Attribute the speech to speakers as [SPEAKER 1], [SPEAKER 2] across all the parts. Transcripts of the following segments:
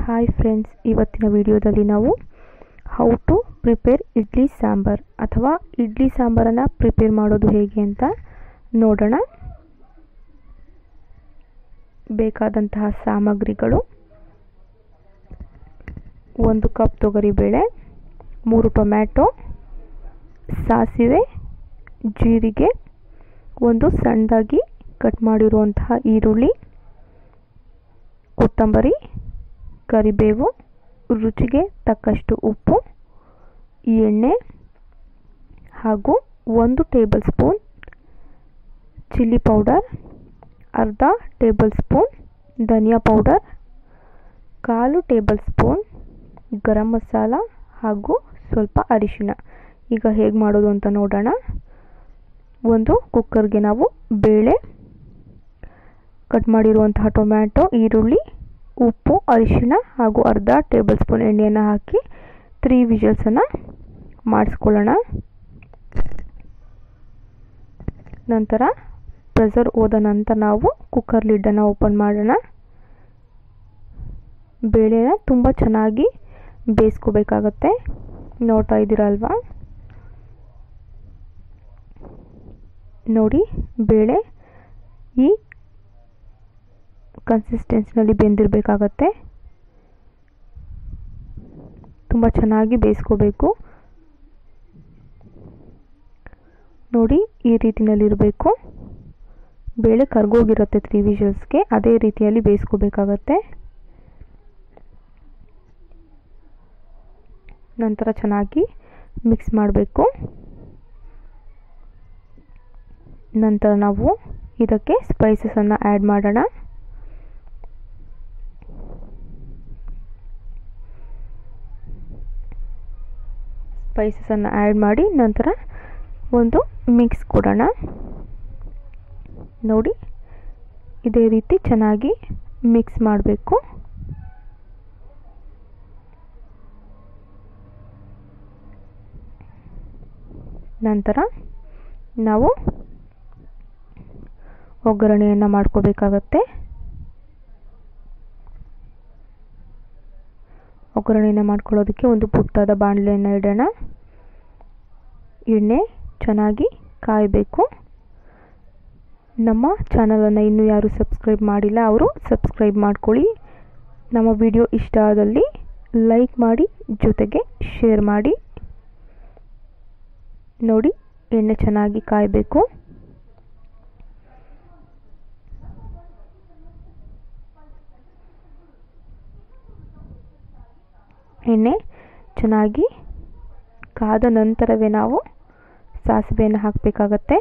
[SPEAKER 1] Hi friends, ಇವತ್ತಿನ ವಿಡಿಯೋದಲ್ಲಿ ನಾವು how to prepare idli sambar ಅಥವಾ ಇಡ್ಲಿ ಸಾಂಬಾರನ್ನು ಪ್ರಿಪೇರ್ ಮಾಡೋದು ಹೇಗೆ ಅಂತ ನೋಡೋಣ. ಬೇಕಾದಂತಹ ಸಾಮಗ್ರಿಗಳು: 1 ಕಪ್ ತೊಗರಿಬೇಳೆ, 3 ಟೊಮ್ಯಾಟೊ, ಸಾಸಿವೆ, ಜೀರಿಗೆ, 1 ಸಣ್ಣದಾಗಿ ಕಟ್ ಮಾಡಿರುವಂತಹ ಈರುಳ್ಳಿ, ಕೊತ್ತಂಬರಿ, ಕರಿಬೇವು, ರುಚಿಗೆ ತಕ್ಕಷ್ಟು ಉಪ್ಪು, ಎಣ್ಣೆ ಹಾಗೂ 1 ಟೇಬಲ್ ಸ್ಪೂನ್ ಚಿಲ್ಲಿ ಪೌಡರ್, ಅರ್ಧ ಟೇಬಲ್ ಸ್ಪೂನ್ ಧನಿಯಾ powder, 1/4 tablespoon garam masala ಹಾಗೂ ಸ್ವಲ್ಪ ಅರಿಶಿಣ. ಈಗ ಹೇಗೆ ಮಾಡೋದು ಅಂತ ನೋಡೋಣ. ಒಂದು ಕುಕ್ಕರ್ಗೆ ನಾವು ಬೇಳೆ, ಕಟ್ ಮಾಡಿರುವಂತಹ ಟೊಮ್ಯಾಟೊ, ಈರುಳ್ಳಿ, ಉಪ್ಪು, ಅರಿಶಿಣ ಹಾಗೂ ಅರ್ಧ ಟೇಬಲ್ ಸ್ಪೂನ್ ಎಣ್ಣೆಯನ್ನು ಹಾಕಿ 3 ವಿಷಲ್ಸನ್ನು ಮಾಡಿಸ್ಕೊಳ್ಳೋಣ. ನಂತರ ಪ್ರೆಷರ್ ಹೋದ ನಂತರ ನಾವು ಕುಕ್ಕರ್ ಲಿಡ್ಡನ್ನು ಓಪನ್ ಮಾಡೋಣ. ಬೇಳೆನ ತುಂಬ ಚೆನ್ನಾಗಿ ಬೇಯಿಸ್ಕೋಬೇಕಾಗತ್ತೆ. ನೋಡ್ತಾ ಇದ್ದೀರಲ್ವಾ, ನೋಡಿ ಬೇಳೆ ಈ ಕನ್ಸಿಸ್ಟೆನ್ಸಿನಲ್ಲಿ ಬೆಂದಿರಬೇಕಾಗತ್ತೆ. ತುಂಬ ಚೆನ್ನಾಗಿ ಬೇಯಿಸ್ಕೋಬೇಕು. ನೋಡಿ ಈ ರೀತಿಯಲ್ಲಿರಬೇಕು. ಬೇಳೆ ಕರ್ಗೋಗಿರುತ್ತೆ 3 ವಿಷಲ್ಸ್ಗೆ, ಅದೇ ರೀತಿಯಲ್ಲಿ ಬೇಯಿಸ್ಕೋಬೇಕಾಗತ್ತೆ. ನಂತರ ಚೆನ್ನಾಗಿ ಮಿಕ್ಸ್ ಮಾಡಬೇಕು. ನಂತರ ನಾವು ಇದಕ್ಕೆ ಸ್ಪೈಸಸನ್ನು ಆ್ಯಡ್ ಮಾಡೋಣ. ಸ್ಪೈಸಸನ್ನು ಆ್ಯಡ್ ಮಾಡಿ ನಂತರ ಒಂದು ಮಿಕ್ಸ್ ಕೊಡೋಣ. ನೋಡಿ ಇದೇ ರೀತಿ ಚೆನ್ನಾಗಿ ಮಿಕ್ಸ್ ಮಾಡಬೇಕು. ನಂತರ ನಾವು ಒಗ್ಗರಣೆಯನ್ನು ಮಾಡ್ಕೋಬೇಕಾಗತ್ತೆ. ಒಗ್ಗರಣೆಯನ್ನು ಮಾಡ್ಕೊಳ್ಳೋದಕ್ಕೆ ಒಂದು ಪುಟ್ಟದ ಬಾಣಲೆಯನ್ನು ಇಡೋಣ. ಎಣ್ಣೆ ಚೆನ್ನಾಗಿ ಕಾಯಬೇಕು. ನಮ್ಮ ಚಾನಲನ್ನು ಇನ್ನೂ ಯಾರು ಸಬ್ಸ್ಕ್ರೈಬ್ ಮಾಡಿಲ್ಲ ಅವರು ಸಬ್ಸ್ಕ್ರೈಬ್ ಮಾಡ್ಕೊಳ್ಳಿ. ನಮ್ಮ ವಿಡಿಯೋ ಇಷ್ಟ ಆದಲ್ಲಿ ಲೈಕ್ ಮಾಡಿ, ಜೊತೆಗೆ ಶೇರ್ ಮಾಡಿ. ನೋಡಿ ಎಣ್ಣೆ ಚೆನ್ನಾಗಿ ಕಾಯಬೇಕು. ಎಣ್ಣೆ ಚೆನ್ನಾಗಿ ಕಾದ ನಂತರವೇ ನಾವು ಸಾಸಿವೆಯನ್ನು ಹಾಕಬೇಕಾಗತ್ತೆ.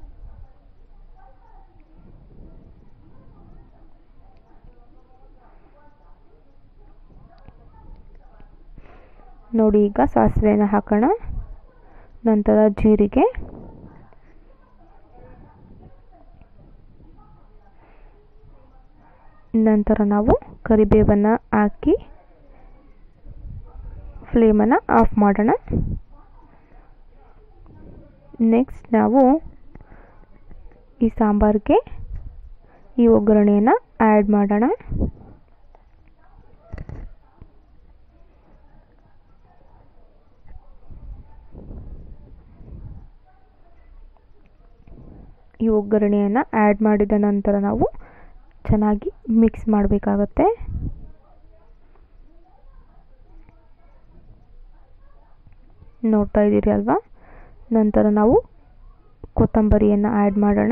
[SPEAKER 1] ನೋಡಿ ಈಗ ಸಾಸಿವೆಯನ್ನು ಹಾಕೋಣ. ನಂತರ ಜೀರಿಗೆ, ನಂತರ ನಾವು ಕರಿಬೇವನ್ನು ಹಾಕಿ ಫ್ಲೇಮನ್ನು ಆಫ್ ಮಾಡೋಣ. ನೆಕ್ಸ್ಟ್ ನಾವು ಈ ಸಾಂಬಾರಿಗೆ ಈ ಒಗ್ಗರಣೆಯನ್ನು ಆ್ಯಡ್ ಮಾಡೋಣ. ಈ ಒಗ್ಗರಣೆಯನ್ನು ಆ್ಯಡ್ ಮಾಡಿದ ನಂತರ ನಾವು ಚೆನ್ನಾಗಿ ಮಿಕ್ಸ್ ಮಾಡಬೇಕಾಗತ್ತೆ. ನೋಡ್ತಾ ಇದ್ದೀರಿ ಅಲ್ವಾ. ನಂತರ ನಾವು ಕೊತ್ತಂಬರಿಯನ್ನು ಆ್ಯಡ್ ಮಾಡೋಣ.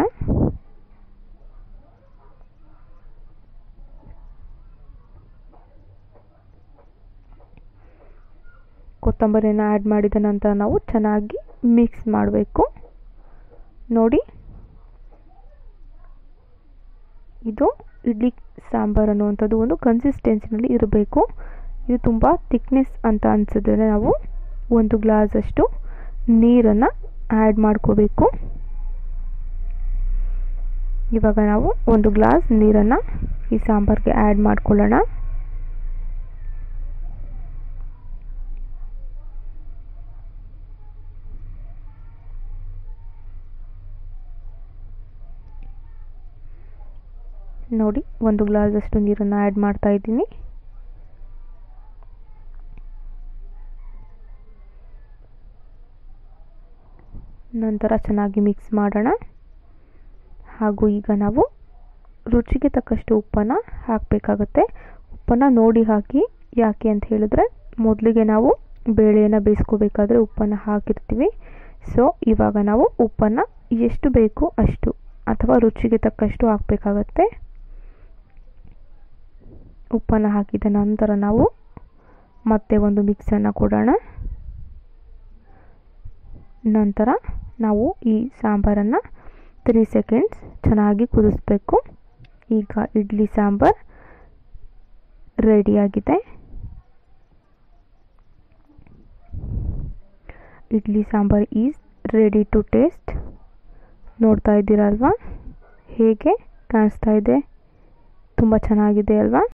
[SPEAKER 1] ಕೊತ್ತಂಬರಿಯನ್ನು ಆ್ಯಡ್ ಮಾಡಿದ ನಂತರ ನಾವು ಚೆನ್ನಾಗಿ ಮಿಕ್ಸ್ ಮಾಡಬೇಕು. ನೋಡಿ ಇದು ಇಡ್ಲಿ ಸಾಂಬಾರ್ ಅನ್ನುವಂಥದ್ದು ಒಂದು ಕನ್ಸಿಸ್ಟೆನ್ಸಿನಲ್ಲಿ ಇರಬೇಕು. ಇದು ತುಂಬ ಥಿಕ್ನೆಸ್ ಅಂತ ಅನಿಸಿದ್ರೆ ನಾವು 1 ಗ್ಲಾಸಷ್ಟು ನೀರನ್ನು ಆ್ಯಡ್ ಮಾಡ್ಕೋಬೇಕು. ಇವಾಗ ನಾವು 1 ಗ್ಲಾಸ್ ನೀರನ್ನು ಈ ಸಾಂಬಾರಿಗೆ ಆ್ಯಡ್ ಮಾಡ್ಕೊಳ್ಳೋಣ. ನೋಡಿ 1 ಗ್ಲಾಸಷ್ಟು ನೀರನ್ನು ಆ್ಯಡ್ ಮಾಡ್ತಾ ಇದ್ದೀನಿ. ನಂತರ ಚೆನ್ನಾಗಿ ಮಿಕ್ಸ್ ಮಾಡೋಣ. ಹಾಗೂ ಈಗ ನಾವು ರುಚಿಗೆ ತಕ್ಕಷ್ಟು ಉಪ್ಪನ್ನು ಹಾಕಬೇಕಾಗುತ್ತೆ. ಉಪ್ಪನ್ನು ನೋಡಿ ಹಾಕಿ. ಯಾಕೆ ಅಂತ ಹೇಳಿದ್ರೆ ಮೊದಲಿಗೆ ನಾವು ಬೇಳೆಯನ್ನು ಬೇಯಿಸ್ಕೋಬೇಕಾದ್ರೆ ಉಪ್ಪನ್ನು ಹಾಕಿರ್ತೀವಿ. ಸೊ ಇವಾಗ ನಾವು ಉಪ್ಪನ್ನು ಎಷ್ಟು ಬೇಕು ಅಷ್ಟು ಅಥವಾ ರುಚಿಗೆ ತಕ್ಕಷ್ಟು ಹಾಕಬೇಕಾಗತ್ತೆ. ಉಪ್ಪನ್ನು ಹಾಕಿದ ನಂತರ ನಾವು ಮತ್ತೆ ಒಂದು ಮಿಕ್ಸನ್ನು ಕೊಡೋಣ. ನಂತರ ನಾವು ಈ ಸಾಂಬಾರನ್ನು 3 ಸೆಕೆಂಡ್ಸ್ ಚೆನ್ನಾಗಿ ಕುದಿಸ್ಬೇಕು. ಈಗ ಇಡ್ಲಿ ಸಾಂಬಾರ್ ರೆಡಿಯಾಗಿದೆ. Idli sambar is ready to taste. ನೋಡ್ತಾ ಇದ್ದೀರಲ್ವಾ ಹೇಗೆ ಕಾಣಿಸ್ತಾ ಇದೆ? ತುಂಬ ಚೆನ್ನಾಗಿದೆ ಅಲ್ವಾ?